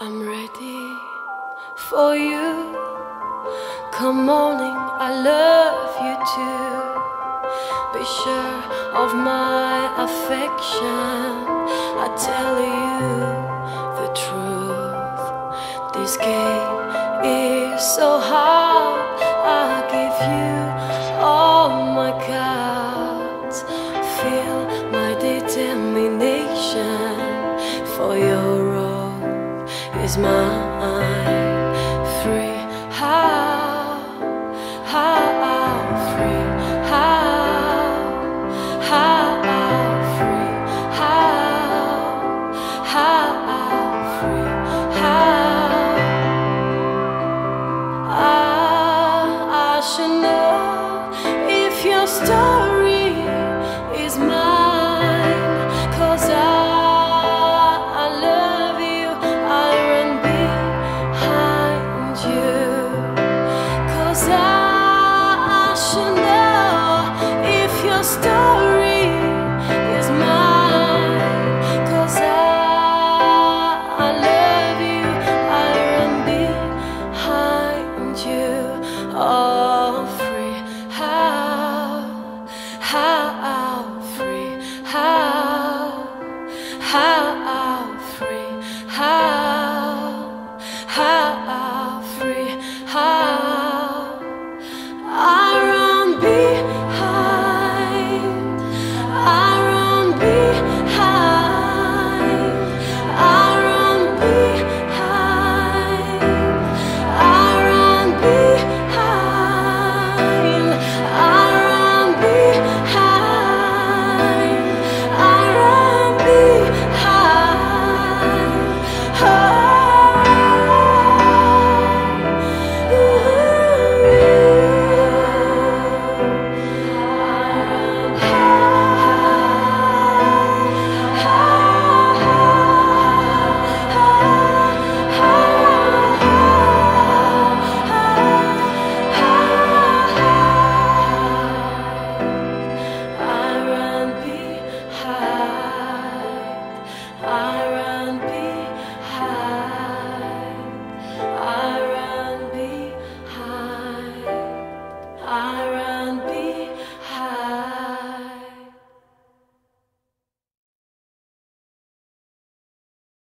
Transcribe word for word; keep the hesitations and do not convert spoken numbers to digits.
I'm ready for you. Come morning, I love you too. Be sure of my affection. I tell you the truth. This game is so hard. I give you all my cards. Feel my determination, for your road is mine.